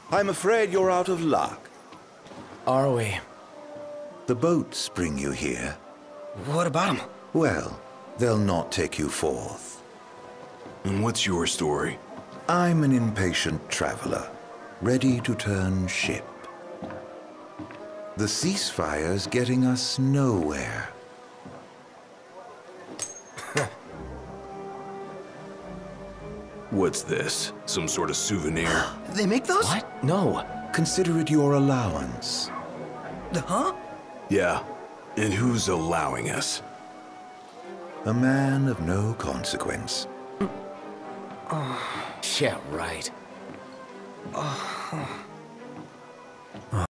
I'm afraid you're out of luck. Are we? The boats bring you here. What about them? Well, they'll not take you forth. And what's your story? I'm an impatient traveler, ready to turn ship. The ceasefire's getting us nowhere. What's this? Some sort of souvenir? They make those? What? No. Consider it your allowance. Huh? Yeah. And who's allowing us? A man of no consequence. Yeah, right.